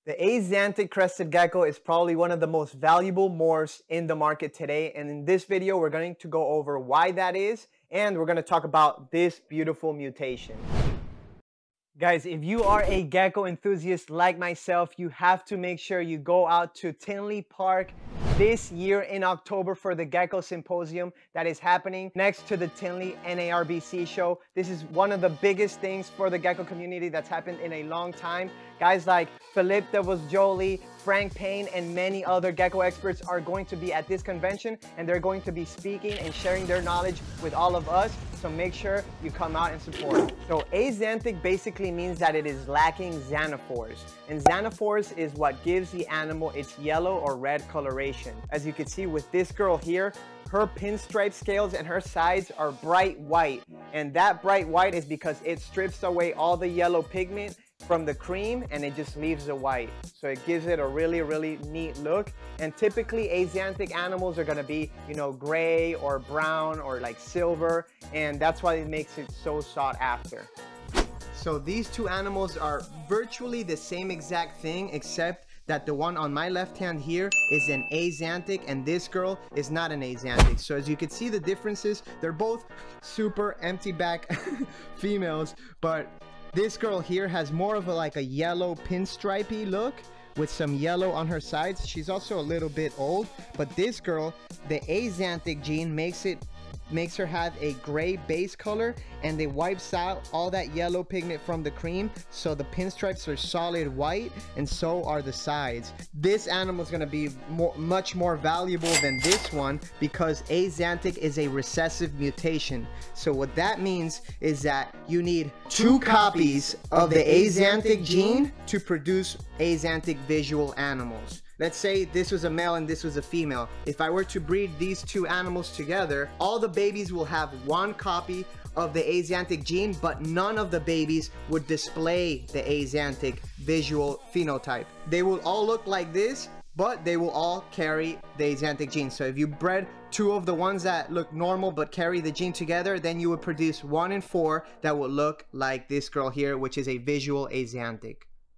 The Axanthic Crested Gecko is probably one of the most valuable morphs in the market today, and in this video we're going to go over why that is, and we're going to talk about this beautiful mutation. Guys, if you are a gecko enthusiast like myself, you have to make sure you go out to Tinley Park this year in October for the Gecko Symposium that is happening next to the Tinley NARBC show. This is one of the biggest things for the gecko community that's happened in a long time. Guys like Philippe Jolie, Frank Payne, and many other gecko experts are going to be at this convention, and they're going to be speaking and sharing their knowledge with all of us. So make sure you come out and support. So axanthic basically means that it is lacking xanthophores. And xanthophores is what gives the animal its yellow or red coloration. As you can see with this girl here, her pinstripe scales and her sides are bright white. And that bright white is because it strips away all the yellow pigment from the cream and it just leaves the white. So it gives it a really neat look. And typically axanthic animals are gonna be, you know, gray or brown or like silver, and that's why it makes it so sought after. So these two animals are virtually the same exact thing, except that the one on my left hand here is an axanthic and this girl is not an axanthic. So as you can see the differences, they're both super empty back females, but this girl here has more of like a yellow pinstripey look with some yellow on her sides. She's also a little bit old, but this girl, the axanthic gene makes her have a gray base color, and it wipes out all that yellow pigment from the cream, so the pinstripes are solid white, and so are the sides. This animal is going to be much more valuable than this one because axanthic is a recessive mutation. So what that means is that you need 2 copies of the axanthic gene to produce axanthic visual animals. Let's say this was a male and this was a female. If I were to breed these 2 animals together, all the babies will have 1 copy of the axanthic gene, but none of the babies would display the axanthic visual phenotype. They will all look like this, but they will all carry the axanthic gene. So if you bred 2 of the ones that look normal but carry the gene together, then you would produce 1 in 4 that will look like this girl here, which is a visual axanthic.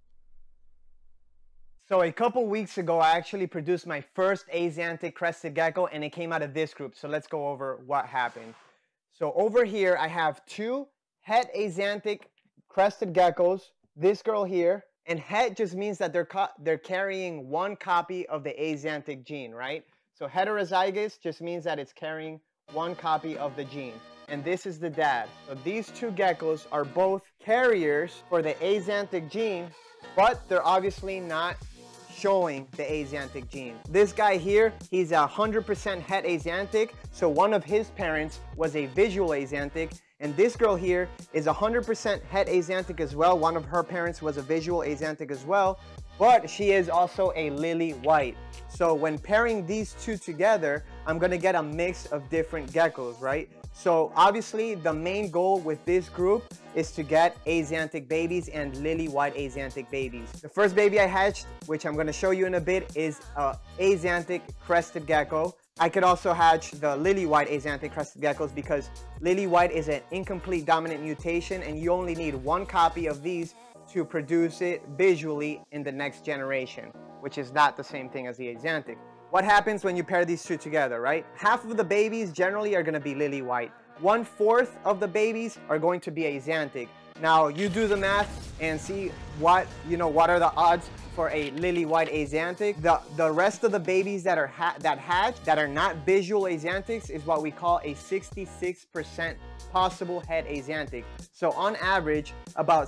So a couple weeks ago, I actually produced my first Axanthic Crested Gecko, and it came out of this group. So let's go over what happened. So over here, I have 2 het Axanthic Crested Geckos, this girl here, and het just means that they're carrying 1 copy of the Axanthic gene, right? So heterozygous just means that it's carrying 1 copy of the gene. And this is the dad. So these 2 geckos are both carriers for the Axanthic gene, but they're obviously not showing the axanthic gene. This guy here, he's 100% het axanthic, so one of his parents was a visual axanthic, and this girl here is 100% het axanthic as well. One of her parents was a visual axanthic as well, but she is also a lily white. So when pairing these 2 together, I'm gonna get a mix of different geckos, right? So obviously the main goal with this group is to get axanthic babies and lily white axanthic babies. The first baby I hatched, which I'm going to show you in a bit, is a Axanthic Crested Gecko. I could also hatch the lily white Axanthic Crested Geckos because lily white is an incomplete dominant mutation, and you only need 1 copy of these to produce it visually in the next generation, which is not the same thing as the axanthic. What happens when you pair these 2 together, right? Half of the babies generally are going to be lily white. 1/4 of the babies are going to be axanthic. Now you do the math and see what are the odds for a lily white axanthic. The rest of the babies that are hatch that are not visual axanthics is what we call a 66% possible het axanthic. So on average, about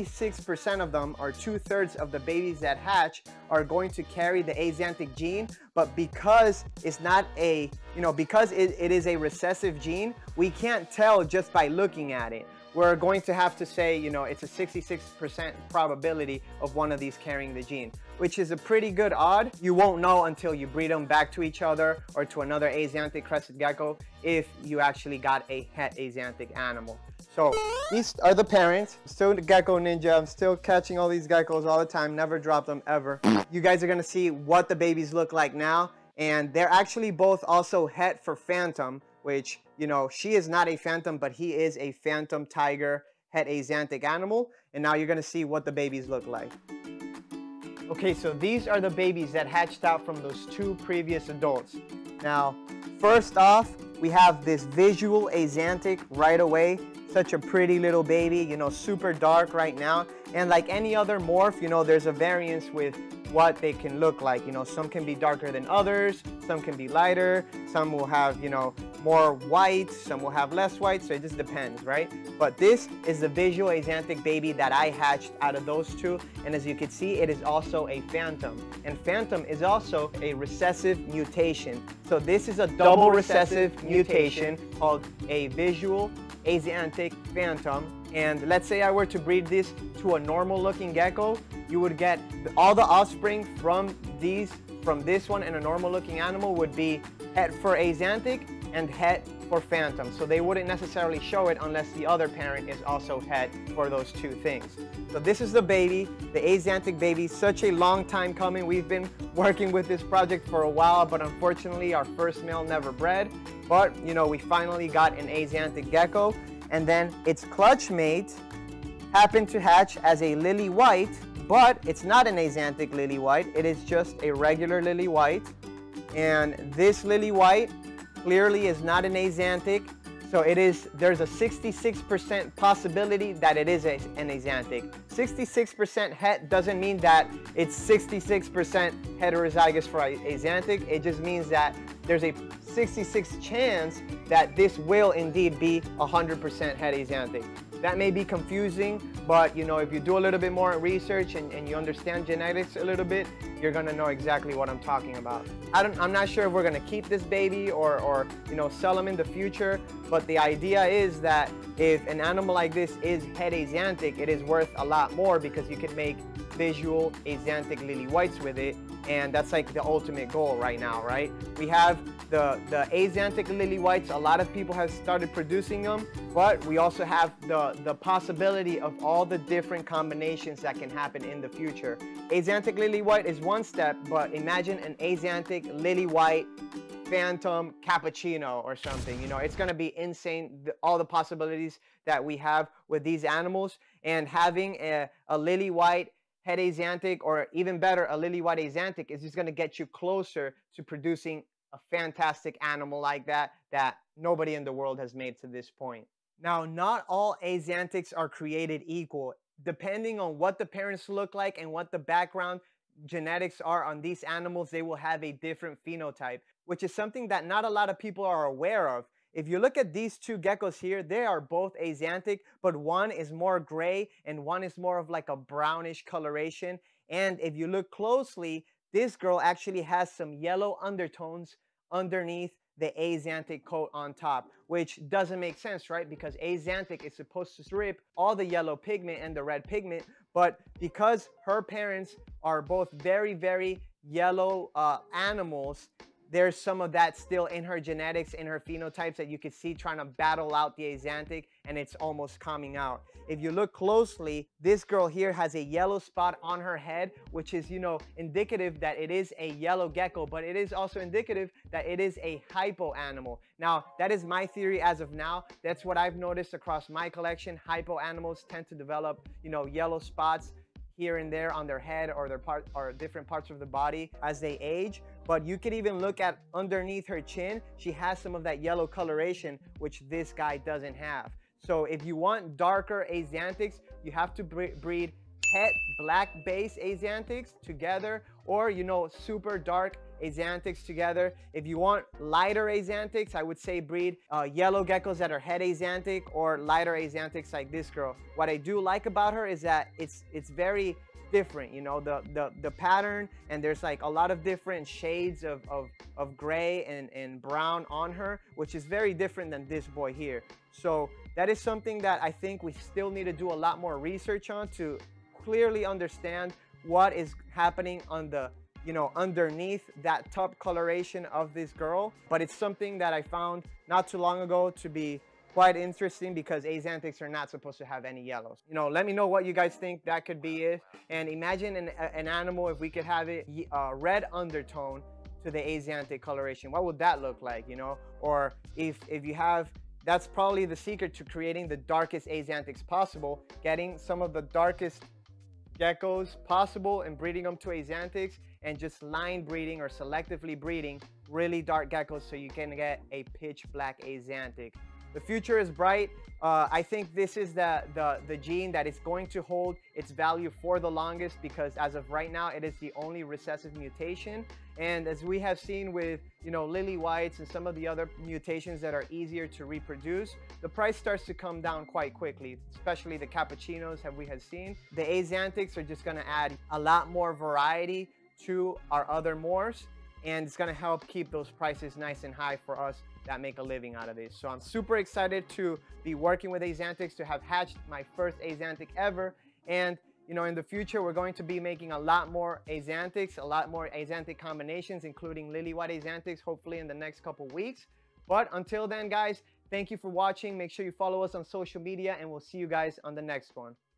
66% of them, or 2/3 of the babies that hatch, are going to carry the axanthic gene. But because it's not a, because it is a recessive gene, we can't tell just by looking at it. We're going to have to say, it's a 66% probability of one of these carrying the gene, which is a pretty good odd. You won't know until you breed them back to each other or to another Axanthic Crested Gecko if you actually got a het axanthic animal. So these are the parents. Still the Gecko Ninja. I'm still catching all these geckos all the time. Never drop them ever. You guys are going to see what the babies look like now. And they're actually both also het for Phantom, which, she is not a Phantom, but he is a Phantom Tiger het axanthic animal. And now you're going to see what the babies look like. Okay, so these are the babies that hatched out from those two previous adults. Now, first off, we have this visual Axanthic right away. Such a pretty little baby, you know, super dark right now. And like any other morph, you know, there's a variance with what they can look like. You know, some can be darker than others, some can be lighter, some will have, you know, more white, some will have less white, so it just depends, right? But this is the visual Axanthic baby that I hatched out of those two, and as you can see, it is also a phantom, and phantom is also a recessive mutation. So this is a double recessive mutation called a visual Axanthic phantom. And let's say I were to breed this to a normal looking gecko, you would get all the offspring from this one, and a normal looking animal would be het for Axanthic and het for phantom. So they wouldn't necessarily show it unless the other parent is also het for those two things. So this is the baby, the Axanthic baby. Such a long time coming. We've been working with this project for a while, but unfortunately our first male never bred. But you know, we finally got an Axanthic gecko, and then its clutch mate happened to hatch as a lily white, but it's not an Axanthic lily white. It is just a regular lily white, and this lily white clearly is not an Axanthic. So there's a 66% possibility that it is an Axanthic. 66% het doesn't mean that it's 66% heterozygous for Axanthic. It just means that there's a 66 chance that this will indeed be 100% het Axanthic. That may be confusing, but you know, if you do a little bit more research and you understand genetics a little bit, you're gonna know exactly what I'm talking about. I'm not sure if we're gonna keep this baby or you know, sell him in the future, but the idea is that if an animal like this is het Axanthic, it is worth a lot more because you could make visual Axanthic lily whites with it, and that's like the ultimate goal right now, right? We have the Axanthic lily whites. A lot of people have started producing them, but we also have the possibility of all the different combinations that can happen in the future. Axanthic lily white is one step, but imagine an Axanthic lily white phantom cappuccino or something. You know, it's going to be insane, all the possibilities that we have with these animals. And having a lily white het Axanthic, or even better, a lily white Axanthic, is just going to get you closer to producing a fantastic animal like that nobody in the world has made to this point. Now, not all Axanthics are created equal. Depending on what the parents look like and what the background genetics are on these animals, they will have a different phenotype, which is something that not a lot of people are aware of. If you look at these two geckos here, they are both Axanthic, but one is more gray and one is more of like a brownish coloration. And if you look closely, this girl actually has some yellow undertones underneath the Axanthic coat on top, which doesn't make sense, right? Because Axanthic is supposed to strip all the yellow pigment and the red pigment, but because her parents are both very, very yellow animals, there's some of that still in her genetics, in her phenotypes, that you can see trying to battle out the Axanthic, and it's almost coming out. If you look closely, this girl here has a yellow spot on her head, which is, you know, indicative that it is a yellow gecko, but it is also indicative that it is a hypo animal. Now, that is my theory as of now. That's what I've noticed across my collection. Hypo animals tend to develop, you know, yellow spots here and there on their head or different parts of the body as they age. But you could even look at underneath her chin, she has some of that yellow coloration, which this guy doesn't have. So if you want darker Axanthics, you have to breed het black base Axanthics together, or, you know, super dark Axanthics together. If you want lighter Axanthics, I would say breed yellow geckos that are het Axanthic, or lighter Axanthics like this girl. What I do like about her is that it's very different, you know, the pattern, and there's like a lot of different shades of gray and brown on her, which is very different than this boy here. So that is something that I think we still need to do a lot more research on to clearly understand what is happening on the, you know, underneath that top coloration of this girl. But it's something that I found not too long ago to be quite interesting, because Axanthics are not supposed to have any yellows. You know, let me know what you guys think that could be it. And imagine an animal, if we could have it red undertone to the Axanthic coloration. What would that look like, you know? Or if you have, that's probably the secret to creating the darkest Axanthics possible, getting some of the darkest geckos possible and breeding them to Axanthics, and just line breeding or selectively breeding really dark geckos so you can get a pitch black Axanthic. The future is bright. I think this is the gene that is going to hold its value for the longest, because as of right now, it is the only recessive mutation. And as we have seen with, you know, lily whites and some of the other mutations that are easier to reproduce, the price starts to come down quite quickly, especially the cappuccinos we have seen. The Axanthics are just gonna add a lot more variety to our other mores, and it's gonna help keep those prices nice and high for us that make a living out of this. So I'm super excited to be working with Axanthics, to have hatched my first Axanthic ever. And you know, in the future, we're going to be making a lot more Axanthics, a lot more Axanthic combinations, including lily white Axanthics, hopefully in the next couple weeks. But until then, guys, thank you for watching. Make sure you follow us on social media, and we'll see you guys on the next one.